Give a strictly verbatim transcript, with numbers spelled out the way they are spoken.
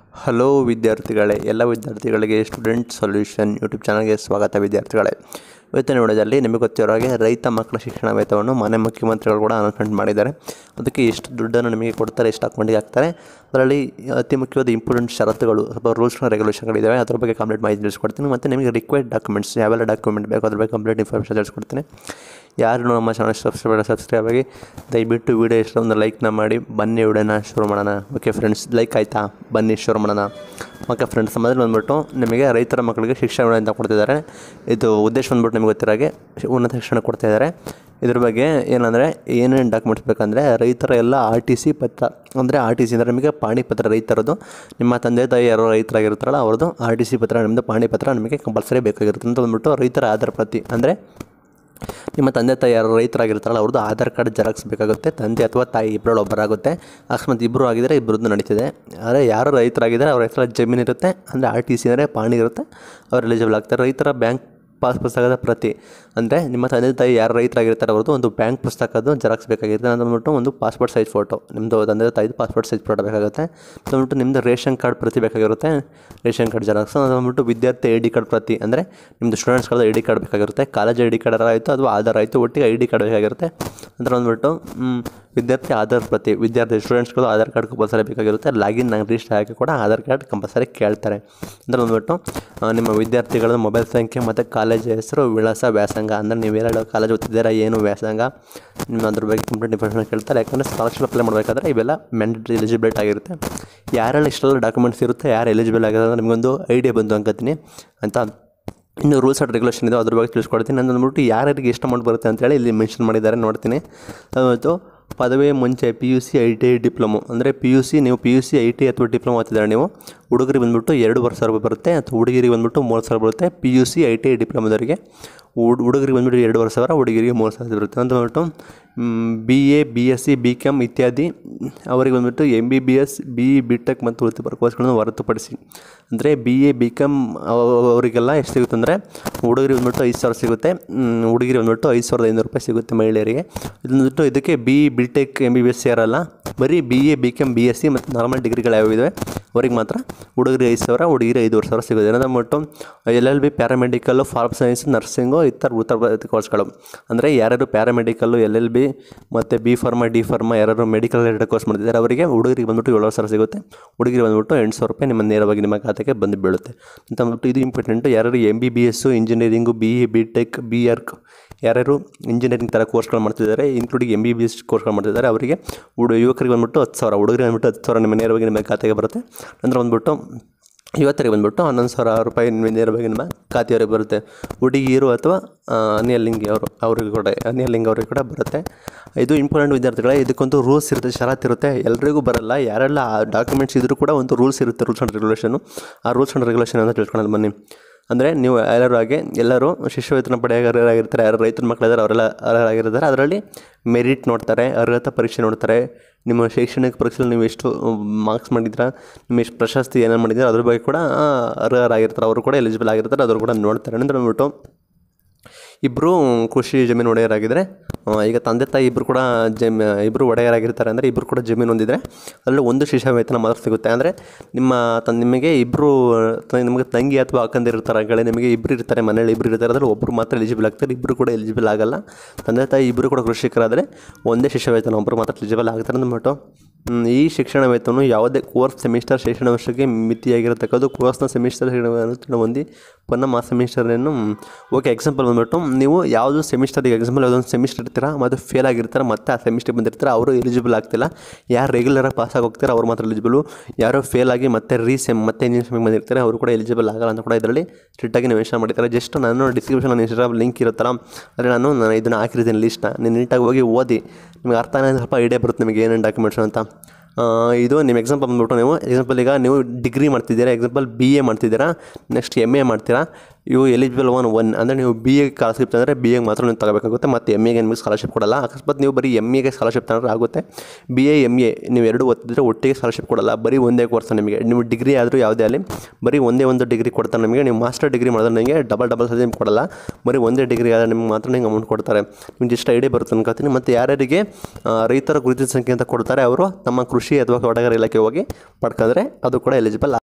Hello ವಿದ್ಯಾರ್ಥಿಗಳೇ, ಎಲ್ಲ ವಿದ್ಯಾರ್ಥಿಗಳಿಗೆ ಸ್ಟೂಡೆಂಟ್ ಸೊಲ್ಯೂಷನ್ ಯೂಟ್ಯೂಬ್ ಚಾನಲ್ಗೆ ಸ್ವಾಗತ. ವಿದ್ಯಾರ್ಥಿಗಳೇ, ಇವತ್ತಿನ ವಿಡಿಯೋದಲ್ಲಿ ನಿಮಗೆ ಗೊತ್ತಿರೋ ಹಾಗೆ ರೈತ ಮಕ್ಕಳ ಶಿಕ್ಷಣ ವೇತನವನ್ನು ಮಾನ್ಯ ಮುಖ್ಯಮಂತ್ರಿಗಳು ಕೂಡ ಅನೌನ್ಸ್ಮೆಂಟ್ ಮಾಡಿದ್ದಾರೆ. ಅದಕ್ಕೆ ಎಷ್ಟು ದುಡ್ಡನ್ನು ನಿಮಗೆ ಕೊಡ್ತಾರೆ, ಎಷ್ಟು ಅಕೌಂಟಿಗೆ ಹಾಕ್ತಾರೆ, ಅದರಲ್ಲಿ ಅತಿ ಮುಖ್ಯವಾದ ಇಂಪಾರ್ಟೆಂಟ್ ಷರತ್ತುಗಳು ಅಥವಾ ರೂಲ್ಸ್ ಆ್ಯಂಡ್ ರೆಗ್ಯುಲೇಷನ್ಗಳಿದ್ದಾವೆ. ಅದ್ರ ಬಗ್ಗೆ ಕಂಪ್ಲೀಟ್ ಮಾಹಿತಿ ತಿಳಿಸ್ಕೊಡ್ತೀನಿ. ಮತ್ತು ನಿಮಗೆ ರಿಕ್ವೈರ್ಡ್ ಡಾಕ್ಯುಮೆಂಟ್ಸ್ ಯಾವೆಲ್ಲ ಡಾಕ್ಯುಮೆಂಟ್ ಬೇಕು ಅದ್ರ ಬಗ್ಗೆ ಕಂಪ್ಲೀಟ್ ಇನ್ಫಾರ್ಮೇಷನ್ ತಿಳಿಸ್ಕೊಡ್ತೀನಿ. ಯಾರು ನಮ್ಮ ಚಾನಲ್ ಸಬ್ಸ್ಕ್ರೈಬ್ ಸಬ್ಸ್ಕ್ರೈಬ್ ಆಗಿ ದಯವಿಟ್ಟು ವೀಡಿಯೋ ಇಷ್ಟ ಒಂದು ಲೈಕ್ನ ಮಾಡಿ. ಬನ್ನಿ ವಿಡಿಯೋನ ಶುರು ಮಾಡೋಣ. ಓಕೆ ಫ್ರೆಂಡ್ಸ್, ಲೈಕ್ ಆಯಿತಾ? ಬನ್ನಿ ಶುರು ಮಾಡೋಣ. ಓಕೆ ಫ್ರೆಂಡ್ಸ್, ಮೊದಲು ಬಂದುಬಿಟ್ಟು ನಿಮಗೆ ರೈತರ ಮಕ್ಕಳಿಗೆ ಶಿಕ್ಷಣ ಅಂತ ಕೊಡ್ತಿದ್ದಾರೆ. ಇದು ಉದ್ದೇಶ ಬಂದ್ಬಿಟ್ಟು ನಿಮಗೆ ಗೊತ್ತಿರೋಗೆ ಉನ್ನತ ಶಿಕ್ಷಣ ಕೊಡ್ತಾಯಿದ್ದಾರೆ. ಇದ್ರ ಬಗ್ಗೆ ಏನಂದರೆ ಏನೇನು ಡಾಕ್ಯುಮೆಂಟ್ಸ್ ಬೇಕಂದರೆ ರೈತರ ಎಲ್ಲ ಆರ್ ಟಿ ಸಿ ಪತ್ರ, ಅಂದರೆ ಆರ್ ಟಿ ಸಿ ಅಂದರೆ ನಿಮಗೆ ಪಾಣಿ ಪತ್ರ ರೈತರದ್ದು. ನಿಮ್ಮ ತಂದೆ ತಾಯಿ ಯಾರೋ ರೈತರಾಗಿರ್ತಾರಲ್ಲ ಅವ್ರದ್ದು ಆರ್ ಟಿ ಸಿ ಪತ್ರ, ನಿಮ್ಮದು ಪಾಣಿ ಪತ್ರ ನಿಮಗೆ ಕಂಪಲ್ಸರಿ ಬೇಕಾಗಿರುತ್ತೆ ಅಂತ ಬಂದ್ಬಿಟ್ಟು ರೈತರ ಆಧಾರ್ ಪ್ರತಿ, ಅಂದರೆ ನಿಮ್ಮ ತಂದೆ ತಾಯಿ ಯಾರು ರೈತರಾಗಿರ್ತಾರಲ್ಲ ಅವ್ರದ್ದು ಆಧಾರ್ ಕಾರ್ಡ್ ಜೆರಾಕ್ಸ್ ಬೇಕಾಗುತ್ತೆ. ತಂದೆ ಅಥವಾ ತಾಯಿ ಇಬ್ಬರಲ್ಲಿ ಒಬ್ಬರಾಗುತ್ತೆ. ಅಕಸ್ಮಾತ್ ಇಬ್ಬರು ಆಗಿದ್ದರೆ ಇಬ್ಬರದ್ದು ನಡೀತಿದೆ. ಆದರೆ ಯಾರು ರೈತರಾಗಿದ್ದಾರೆ ಅವ್ರ ಹೆಸರಲ್ಲಿ ಜಮೀನು ಇರುತ್ತೆ, ಅಂದರೆ ಆರ್ ಟಿ ಸಿ ಅಂದರೆ ಪಾಣಿ ಇರುತ್ತೆ, ಅವ್ರು ಎಲಿಜಿಬಲ್ ಆಗ್ತಾರೆ. ರೈತರ ಬ್ಯಾಂಕ್ ಪಾಸ್ ಪುಸ್ತಕದ ಪ್ರತಿ, ಅಂದರೆ ನಿಮ್ಮ ತಂದೆ ತಾಯಿ ಯಾರು ರೈತರಾಗಿರ್ತಾರೆ ಅವ್ರದ್ದು ಒಂದು ಬ್ಯಾಂಕ್ ಪುಸ್ತಕದ್ದು ಜೆರಾಕ್ಸ್ ಬೇಕಾಗಿರುತ್ತೆ. ಅಂತ ಅಂದ್ಬಿಟ್ಟು ಒಂದು ಪಾಸ್ಪೋರ್ಟ್ ಸೈಜ್ ಫೋಟೋ, ನಿಮ್ಮದು ತಂದೆ ತಾಯಿದು ಪಾಸ್ಪೋರ್ಟ್ ಸೈಜ್ ಫೋಟೋ ಬೇಕಾಗುತ್ತೆ. ಅಂದ್ಬಿಟ್ಟು ನಿಮ್ಮದು ರೇಷನ್ ಕಾರ್ಡ್ ಪ್ರತಿ ಬೇಕಾಗಿರುತ್ತೆ, ರೇಷನ್ ಕಾರ್ಡ್ ಜೆರಾಕ್ಸ್. ಅಂದ್ಬಿಟ್ಟು ವಿದ್ಯಾರ್ಥಿ ಐ ಡಿ ಕಾರ್ಡ್ ಪ್ರತಿ, ಅಂದರೆ ನಿಮ್ಮದು ಸ್ಟೂಡೆಂಟ್ಸ್ಗಳದ್ದು ಐ ಡಿ ಕಾರ್ಡ್ ಬೇಕಾಗಿರುತ್ತೆ. ಕಾಲೇಜ್ ಐ ಡಿ ಕಾರ್ಡ್ ಆಯಿತು ಅಥವಾ ಆಧಾರ್ ಆಯಿತು, ಒಟ್ಟಿಗೆ ಐ ಡಿ ಕಾರ್ಡ್ ಬೇಕಾಗಿರುತ್ತೆ. ಅಂದರೆ ಅಂದ್ಬಿಟ್ಟು ವಿದ್ಯಾರ್ಥಿ ಆಧಾರ್ ಪ್ರತಿ, ವಿದ್ಯಾರ್ಥಿ ಸ್ಟೂಡೆಂಟ್ಸ್ಗಳು ಆಧಾರ್ ಕಾರ್ಡ್ ಕಂಪಲ್ಸರಿ ಬೇಕಾಗಿರುತ್ತೆ. ಲಾಗಿನ್ ರಿಜಿಸ್ಟರ್ ಹಾಕಿ ಕೂಡ ಆಧಾರ್ ಕಾರ್ಡ್ ಕಂಪಲ್ಸರಿ ಕೇಳ್ತಾರೆ. ಅಂದರೆ ಅಂದ್ಬಿಟ್ಟು ನಿಮ್ಮ ವಿದ್ಯಾರ್ಥಿಗಳ ಮೊಬೈಲ್ ಸಂಖ್ಯೆ ಮತ್ತು ಕಾಲೇಜ್ ಹೆಸರು, ವಿಳಾಸ, ವ್ಯಾಸಂಗ, ಅಂದರೆ ನೀವು ಎರಡು ಕಾಲೇಜ್ ಓದ್ತಿದ್ದೀರಾ, ಏನು ವ್ಯಾಸಂಗ, ನಿಮ್ಮ ಅದ್ರ ಬಗ್ಗೆ ಕಂಪ್ಲೀಟ್ ಇನ್ಫಾರ್ಮೇಷನ್ ಕೇಳ್ತಾರೆ. ಯಾಕಂದರೆ ಸ್ಕಾಲರ್ಶಿಪ್ ಅಪ್ಲೈ ಮಾಡಬೇಕಾದ್ರೆ ಇವೆಲ್ಲ ಮ್ಯಾಂಡೇಟರಿ ಎಲಿಜಿಬಿಲಿಟಿ ಆಗಿರುತ್ತೆ. ಯಾರೆಲ್ಲ ಇಷ್ಟೆಲ್ಲ ಡಾಕ್ಯುಮೆಂಟ್ಸ್ ಇರುತ್ತೆ, ಯಾರು ಎಲಿಜಿಬಲ್ ಆಗಿರೋದು ನಿಮಗೊಂದು ಐಡಿಯಾ ಬಂದು ಅನ್ಕೋತೀನಿ ಅಂತ. ಇನ್ನು ರೂಲ್ಸ್ ಆ್ಯಂಡ್ ರೆಗ್ಯುಲೇಷನ್ ಇದೆ, ಅದ್ರ ಬಗ್ಗೆ ತಿಳಿಸ್ಕೊಡ್ತೀನಿ. ನಾನು ಅಂದ್ಬಿಟ್ಟು ಯಾರ್ಯಾರಿಗೆ ಎಷ್ಟು ಅಮೌಂಟ್ ಬರುತ್ತೆ ಅಂತೇಳಿ ಇಲ್ಲಿ ಮೆನ್ಷನ್ ಮಾಡಿದ್ದಾರೆ, ನೋಡ್ತೀನಿ. ಮತ್ತು ಪದವಿ ಮುಂಚೆ P U C, I T I, diploma, ಅಂದರೆ ಪಿ ಯು ಸಿ ನೀವು P U C, I T ಅಥವಾ ಡಿಪ್ಲೊಮೊ ಓದ್ತಿದ್ದಾರೆ ನೀವು, ಹುಡುಗರಿಗೆ ಬಂದುಬಿಟ್ಟು ಎರಡು ವರ್ಷ ರೂಪಾಯಿ ಬರುತ್ತೆ, ಅಥವಾ ಹುಡುಗಿರಿಗೆ ಬಂದುಬಿಟ್ಟು ಮೂರು ಸಾವಿರ ಬರುತ್ತೆ. P U C, I T I, ಡಿಪ್ಲೊಮೊದವರಿಗೆ ಹುಡ್ ಹುಡುಗರಿಗೆ ಬಂದುಬಿಟ್ಟು ಎರಡು ವರ್ಷ ಸಾವಿರ, ಹುಡುಗಿರಿಗೆ ಮೂರು ಸಾವಿರ ಬರುತ್ತೆ. ಅಂತ ಬಂದ್ಬಿಟ್ಟು B A, B S C, B com ಇತ್ಯಾದಿ ಅವರಿಗೆ ಬಂದುಬಿಟ್ಟು M B B S, B E, B tech ಮತ್ತು ವೃತ್ತಿಪರ ಕೋರ್ಸ್ಗಳನ್ನು ಹೊರತುಪಡಿಸಿ, ಅಂದರೆ ಬಿ ಎ, ಬಿ ಕಾಮ್ ಅವರಿಗೆಲ್ಲ ಎಷ್ಟು ಸಿಗುತ್ತೆ ಅಂದರೆ ಹುಡುಗರಿಗೆ ಬಂದುಬಿಟ್ಟು ಐದು ಸಾವಿರ ಸಿಗುತ್ತೆ, ಹುಡುಗಿರಿಗೆ ಬಂದುಬಿಟ್ಟು ಐದು ಸಾವಿರದ ಐನೂರು ರೂಪಾಯಿ ಸಿಗುತ್ತೆ ಮಹಿಳೆಯರಿಗೆ. ಇದು ಬಂದುಬಿಟ್ಟು ಇದಕ್ಕೆ B E, B tech, M B B S ಸೇರಲ್ಲ, ಬರೀ B A, B com, B S C ಮತ್ತು ನಾರ್ಮಲ್ ಡಿಗ್ರಿಗಳು ಯಾವಿವೆ ಅವ್ರಿಗೆ ಮಾತ್ರ ಹುಡುಗರಿಗೆ ಐದು ಸಾವಿರ, ಹುಡುಗಿರಿಗೆ ಐದುವರೆ ಸಾವಿರ ಸಿಗುತ್ತೆ. ಏನಂದ್ರೆ ಅಂದ್ಬಿಟ್ಟು L L B, paramedical, pharm science, nursing ಈ ಥರ ವೃತ್ತಿಪರ ಕೋರ್ಸ್ಗಳು, ಅಂದರೆ ಯಾರ್ಯಾರು ಪ್ಯಾರಾಮೆಡಿಕಲ್ಲು, ಎಲ್ ಎಲ್ ಬಿ ಮತ್ತು ಬಿ ಫಾರ್ಮಾ, ಡಿ ಫಾರ್ಮಾ ಯಾರು ಮೆಡಿಕಲ್ ರಿಲೇಟೆಡ್ ಕೋರ್ಸ್ ಮಾಡ್ತಿದ್ದಾರೆ ಅವರಿಗೆ ಹುಡುಗರಿಗೆ ಬಂದುಬಿಟ್ಟು ಏಳು ಸಾವಿರ ಸಿಗುತ್ತೆ, ಹುಡುಗಿರಿಗೆ ಬಂದುಬಿಟ್ಟು ಎಂಟು ಸಾವಿರ ರೂಪಾಯಿ ನಿಮ್ಮ ನೇರವಾಗಿ ನಿಮ್ಮ ಖಾತೆಗೆ ಬಂದು ಬೀಳುತ್ತೆ ಅಂತ ಅಂದ್ಬಿಟ್ಟು. ಇದು ಇಂಪಾರ್ಟೆಂಟು. ಯಾರು M B B S, engineering, B E, B tech, B arch ಯಾರ್ಯಾರು ಇಂಜಿನಿಯರಿಂಗ್ ಥರ ಕೋರ್ಸ್ಗಳು ಮಾಡ್ತಿದ್ದಾರೆ, including M B B S ಕೋರ್ಸ್ಗಳು ಮಾಡ್ತಿದ್ದಾರೆ ಅವರಿಗೆ ಹುಡು ಯುವಕರಿಗೆ ಬಂದುಬಿಟ್ಟು ಹತ್ತು ಸಾವಿರ, ಹುಡುಗರಿಗೆ ಬಂದುಬಿಟ್ಟು ಹತ್ತು ಸಾವಿರ ನಿಮ್ಮ ನೇರವಾಗಿ ನಿಮ್ಮ ಖಾತೆಗೆ ಬರುತ್ತೆ. ಅಂದರೆ ಬಂದುಬಿಟ್ಟು ಇವತ್ತರಿಗೆ ಬಂದುಬಿಟ್ಟು ಹನ್ನೊಂದು ಸಾವಿರ ರೂಪಾಯಿ ನಿಮ್ಮ ನೇರವಾಗಿ ನಿಮ್ಮ ಖಾತೆಯವರಿಗೆ ಬರುತ್ತೆ. ಹುಡುಗಿಯರು ಅಥವಾ ಅನ್ಯಲಿಂಗಿ ಅವರು ಅವ್ರಿಗೆ ಕೂಡ ಅನ್ಯಲಿಂಗ ಅವ್ರಿಗೆ ಕೂಡ ಬರುತ್ತೆ. ಇದು ಇಂಪಾರ್ಟೆಂಟ್ ವಿದ್ಯಾರ್ಥಿಗಳೇ. ಇದಕ್ಕೊಂದು ರೂಲ್ಸ್ ಇರುತ್ತೆ, ಷರತ್ತು ಇರುತ್ತೆ, ಎಲ್ಲರಿಗೂ ಬರಲ್ಲ. ಯಾರೆಲ್ಲ ಆ ಡಾಕ್ಯುಮೆಂಟ್ಸ್ ಇದ್ದರೂ ಕೂಡ ಒಂದು ರೂಲ್ಸ್ ಇರುತ್ತೆ, ರೂಲ್ಸ್ ಆ್ಯಂಡ್ ರೆಗ್ಯುಲೇಷನು. ಆ ರೂಲ್ಸ್ ಆ್ಯಂಡ್ ರೆಗ್ಯುಲೇಷನ್ ಅಂತ ತಿಳ್ಕೊಳ್ಳೋದು ಬನ್ನಿ. ಅಂದರೆ ನೀವು ಎಲ್ಲರೂ ಹಾಗೆ ಎಲ್ಲರೂ ಶಿಷ್ಯ ವೇತನ ಪಡೆಯೋರಾಗಿರ್ತಾರೆ, ಯಾರು ರೈತರ ಮಕ್ಕಳಿದ್ದಾರೆ ಅವರೆಲ್ಲ ಅರ್ಹರಾಗಿರ್ತಾರೆ. ಅದರಲ್ಲಿ ಮೆರಿಟ್ ನೋಡ್ತಾರೆ, ಅರ್ಹತಾ ಪರೀಕ್ಷೆ ನೋಡ್ತಾರೆ, ನಿಮ್ಮ ಶೈಕ್ಷಣಿಕ ಪರೀಕ್ಷೆಯಲ್ಲಿ ನೀವು ಎಷ್ಟು ಮಾರ್ಕ್ಸ್ ಮಾಡಿದ್ರೆ, ನಿಮ್ಮ ಎಷ್ಟು ಪ್ರಶಸ್ತಿ ಏನೇನು ಮಾಡಿದ್ರೆ ಅದ್ರ ಬಗ್ಗೆ ಕೂಡ ಅರ್ಹರಾಗಿರ್ತಾರೆ, ಅವರು ಕೂಡ ಎಲಿಜಿಬಲ್ ಆಗಿರ್ತಾರೆ, ಅವರು ಕೂಡ ನೋಡ್ತಾರೆ. ಅಂದರೆ ಅಂದ್ಬಿಟ್ಟು ಇಬ್ಬರು ಕೃಷಿ ಜಮೀನು ಒಡೆಯರಾಗಿದ್ದರೆ, ಈಗ ತಂದೆ ತಾಯಿ ಇಬ್ಬರು ಕೂಡ ಜಮೀ ಇಬ್ಬರು ಒಡೆಯರಾಗಿರ್ತಾರೆ, ಅಂದರೆ ಇಬ್ಬರು ಕೂಡ ಜಮೀನು ಹೊಂದಿದ್ರೆ ಅದರಲ್ಲಿ ಒಂದು ಶಿಷ್ಯ ವೇತನ ಮಾತ್ರ ಸಿಗುತ್ತೆ. ಅಂದರೆ ನಿಮ್ಮ ತ ನಿಮಗೆ ಇಬ್ಬರು ನಿಮಗೆ ತಂಗಿ ಅಥವಾ ಅಕ್ಕಂದಿರ್ತಾರೆ, ಗಳೇ ನಿಮಗೆ ಇಬ್ಬರು ಇರ್ತಾರೆ, ಮನೇಲಿ ಇಬ್ಬರು ಇರ್ತಾರೆ, ಅದರಲ್ಲಿ ಒಬ್ಬರು ಮಾತ್ರ ಎಲಿಜಿಬಲ್ ಆಗ್ತಾರೆ, ಇಬ್ಬರು ಕೂಡ ಎಲಿಜಿಬಲ್ ಆಗಲ್ಲ. ತಂದೆ ತಾಯಿ ಇಬ್ಬರು ಕೂಡ ಕೃಷಿಕರಾದರೆ ಒಂದೇ ಶಿಷ್ಯ ವೇತನ, ಒಬ್ಬರು ಮಾತ್ರ ಎಲಿಜಿಬಲ್ ಆಗ್ತಾರೆ ಅಂದ್ಬಿಟ್ಟು. ಈ ಶಿಕ್ಷಣ ವೇತನವು ಯಾವುದೇ ಕೋರ್ಸ್ ಸೆಮಿಸ್ಟರ್ ಶೈಕ್ಷಣ ವರ್ಷಕ್ಕೆ ಮಿತಿಯಾಗಿರತಕ್ಕದ್ದು. ಕೋರ್ಸ್ನ ಸೆಮಿಸ್ಟರ್ ಹೊಂದಿ ಪುನಃ ಆ ಸೆಮಿಸ್ಟರ್ನೇನು ಓಕೆ. ಎಕ್ಸಾಂಪಲ್ ಬಂದುಬಿಟ್ಟು ನೀವು ಯಾವುದು ಸೆಮಿಸ್ಟರಿಗೆ ಎಕ್ಸಾಂಪಲ್ ಯಾವುದೊಂದು ಸೆಮಿಸ್ಟರ್ ಇರ್ತೀರಾ ಮತ್ತು ಫೇಲ್ ಆಗಿರ್ತಾರೆ, ಮತ್ತು ಆ ಸೆಮಿಸ್ಟರ್ ಬಂದಿರ್ತಾರೆ, ಅವರು ಎಲಿಜಿಬಲ್ ಆಗ್ತಿಲ್ಲ. ಯಾರು ರೆಗ್ಯುಲರಾಗಿ ಪಾಸಾಗಿ ಹೋಗ್ತಾರೆ ಅವ್ರು ಮಾತ್ರ ಎಲಿಜಿಬಲು. ಯಾರೋ ಫೇಲ್ ಆಗಿ ಮತ್ತೆ ರೀಸೆಮ್ ಮತ್ತೆ ಇಂಜಿನಿಯರ್ ಸೆಮಿಗೆ ಬಂದಿರ್ತಾರೆ ಅವರು ಕೂಡ ಎಲಿಜಿಬಲ್ ಆಗಲ್ಲ ಅಂತ ಕೂಡ ಇದರಲ್ಲಿ ಸ್ಟ್ರಿಕ್ಟಾಗಿ ಮೆನ್ಷನ್ ಮಾಡಿದ್ದಾರೆ. ಜಸ್ಟ್ ನಾನು ಡಿಸ್ಕ್ರಿಪ್ಷನ್ ನನ್ನ ಇನ್ಸ್ಟಾಗ್ರಾಮ್ ಲಿಂಕ್ ಇರುತ್ತಲ್ಲ, ಆದರೆ ನಾನು ನಾನು ಇದನ್ನು ಹಾಕಿರ್ತೀನಿ ಲಿಸ್ಟ್ನ, ನೀವು ನೀಟಾಗಿ ಹೋಗಿ ಓದಿ, ನಿಮಗೆ ಅರ್ಥ ಅನ್ನೋದು ಸ್ವಲ್ಪ ಐಡಿಯಾ ಬರುತ್ತೆ ನಿಮಗೆ ಏನೇನು ಡಾಕ್ಯುಮೆಂಟ್ಸ್ ಅಂತ. ಇದು ನಿಮ್ಮ ಎಕ್ಸಾಂಪಲ್ ಬಂದ್ಬಿಟ್ಟು ನೀವು ಎಕ್ಸಾಂಪಲ್ ಈಗ ನೀವು ಡಿಗ್ರಿ ಮಾಡ್ತಿದ್ದೀರಾ, ಎಕ್ಸಾಂಪಲ್ ಬಿ ಎ ಮಾಡ್ತಿದ್ದೀರಾ, ನೆಕ್ಸ್ಟ್ ಎಮ್ ಎ ಮಾಡ್ತೀರಾ, ಇವು ಎಲಿಜಿಬಲ್ ಒನ್ ಒನ್ ಅಂದರೆ ನೀವು ಬಿ ಎಗೆ ಸ್ಕಾಲರ್ಶಿಪ್ ತಂದರೆ ಬಿ ಎಗೆ ಮಾತ್ರ ನೀವು ತಗೋಬೇಕಾಗುತ್ತೆ, ಮತ್ತು ಎಮ್ ಎಗೆ ನಿಮಗೆ ಸ್ಕಾಲರ್ಶಿಪ್ ಕೊಡಲ್ಲ. ಅಕಸ್ಮಾತ್ ನೀವು ಬರೀ ಎಮ್ ಎಗೆ ಸ್ಕಾಲರ್ಶಿಪ್ ತಗೊಂಡ್ರೆ ಆಗುತ್ತೆ. ಬಿ ಎ ಎಮ್ ಎ ನೀವು ಎರಡು ಓದ್ತಿದ್ರೆ ಒಟ್ಟಿಗೆ ಸ್ಕಾಲರ್ಶಿಪ್ ಕೊಡಲ್ಲ, ಬರೀ ಒಂದೇ ಕೋರ್ಸ್ ನಿಮಗೆ. ನೀವು ಡಿಗ್ರಿ ಆದರೂ ಯಾವುದೇ ಆಗಲಿ ಬರೀ ಒಂದೇ ಒಂದು ಡಿಗ್ರಿ ಕೊಡ್ತಾರೆ ನಿಮಗೆ. ನೀವು ಮಾಸ್ಟರ್ ಡಿಗ್ರಿ ಮಾಡಿದ್ರೆ ನಿಮಗೆ ಡಬಲ್ ಡಬಲ್ ಸತಿ ನಿಮ್ಗೆ ಕೊಡಲ್ಲ, ಬರೀ ಒಂದೇ ಡಿಗ್ರಿ ಆದರೆ ನಿಮ್ಗೆ ಮಾತ್ರ ನಿಮ್ಗೆ ಅಮೌಂಟ್ ಕೊಡ್ತಾರೆ. ನಿಮ್ಗೆ ಜಸ್ಟ್ ಐಡಿಯಾ ಬರುತ್ತೆ ಅನ್ಕೋತೀನಿ. ಮತ್ತು ಯಾರ್ಯಾರಿಗೆ ರೈತರ ಗುರುತಿನ ಸಂಖ್ಯೆ ಅಂತ ಕೊಡ್ತಾರೆ ಅವರು ನಮ್ಮ ಕೃಷಿ ಅಥವಾ ತೋಟಗಾರಿಕೆ ಇಲಾಖೆ ಹೋಗಿ ಪಡ್ಕೊಂಡ್ರೆ ಅದು ಕೂಡ ಎಲಿಜಿಬಲ್